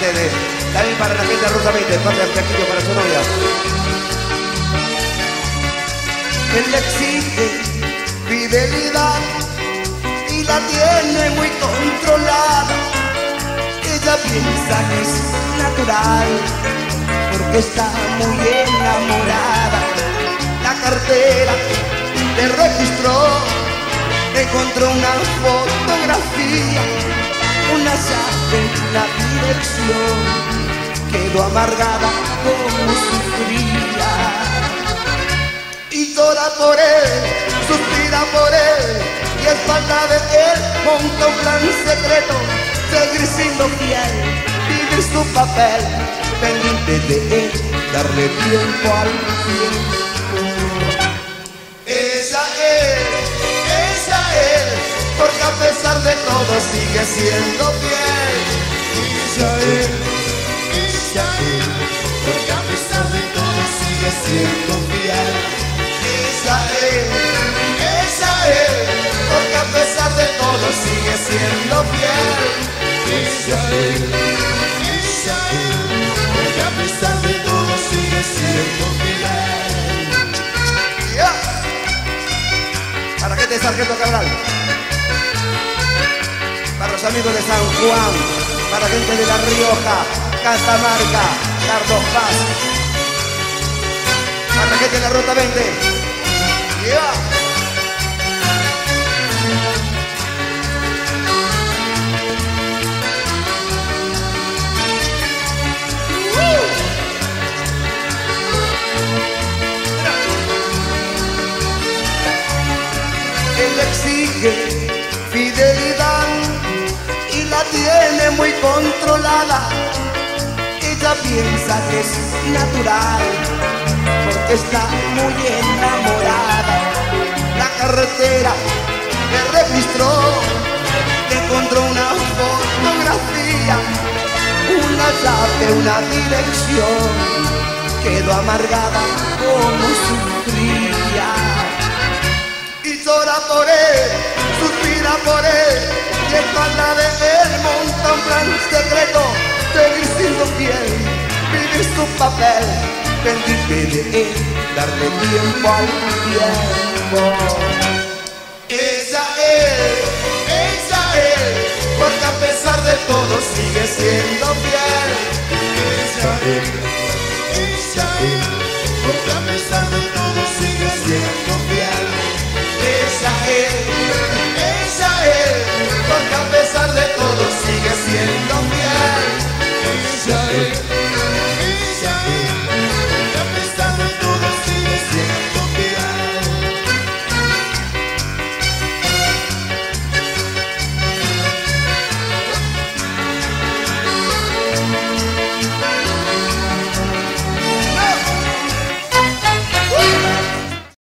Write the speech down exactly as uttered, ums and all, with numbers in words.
de, también para la gente de Ruta veinte, de parte de Flaquillo para su novia. Él le exige fidelidad y la tiene muy controlada. Ella piensa que es natural porque está muy enamorada. La cartera le registró, encontró una fotografía, una llave, una dirección. Quedó amargada como sufría y llora por él, suspira por él, y a espalda de él monta un plan secreto. Seguir siendo fiel, vivir su papel, pendiente de él, darle tiempo al tiempo. Ella es, ella es, porque a pesar de todo sigue siendo fiel. Ella es, ella es, porque a pesar de todo sigue siendo fiel. Ella es, ella es, porque a pesar de todo sigue siendo fiel. Ella es, ella es, porque a pesar de todo sigue siendo fiel. Yeah. Para gente de Sargento Cabral, para los amigos de San Juan, para gente de La Rioja, Catamarca, Carlos Paz, para gente de la Ruta veinte. Yeah. Él exige fidelidad y la tiene muy controlada. Ella piensa que es natural porque está muy enamorada. La carretera le registró, le encontró una fotografía, una llave, una dirección. Quedó amargada como sufría y llora por él, suspira por él, y en espalda de él monta un plan secreto. Seguir siendo fiel, vivir su papel, pendiente de él, darle tiempo al tiempo. Ella es, ella es, porque a pesar de todo sigue siendo fiel. Ella es, ella es, porque a pesar de todo sigue siendo fiel.